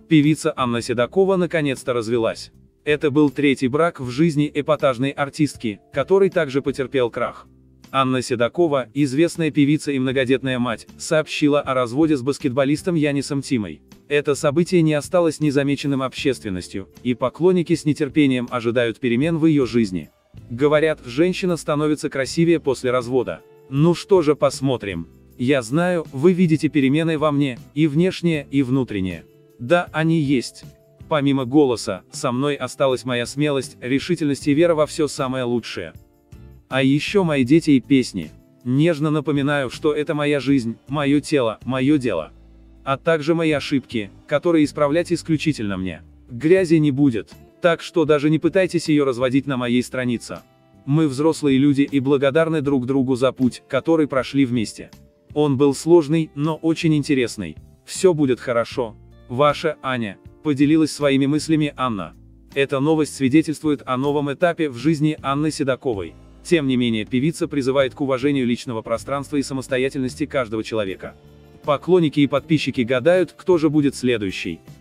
Певица Анна Седокова наконец-то развелась. Это был третий брак в жизни эпатажной артистки, который также потерпел крах. Анна Седокова, известная певица и многодетная мать, сообщила о разводе с баскетболистом Янисом Тимой. Это событие не осталось незамеченным общественностью, и поклонники с нетерпением ожидают перемен в ее жизни. Говорят, женщина становится красивее после развода. Ну что же, посмотрим. Я знаю, вы видите перемены во мне, и внешние, и внутренние. Да, они есть. Помимо голоса, со мной осталась моя смелость, решительность и вера во все самое лучшее. А еще мои дети и песни. Нежно напоминаю, что это моя жизнь, мое тело, мое дело. А также мои ошибки, которые исправлять исключительно мне. Грязи не будет, так что даже не пытайтесь ее разводить на моей странице. Мы взрослые люди и благодарны друг другу за путь, который прошли вместе. Он был сложный, но очень интересный. Все будет хорошо. Ваша Аня. Поделилась своими мыслями Анна. Эта новость свидетельствует о новом этапе в жизни Анны Седоковой. Тем не менее, певица призывает к уважению личного пространства и самостоятельности каждого человека. Поклонники и подписчики гадают, кто же будет следующий.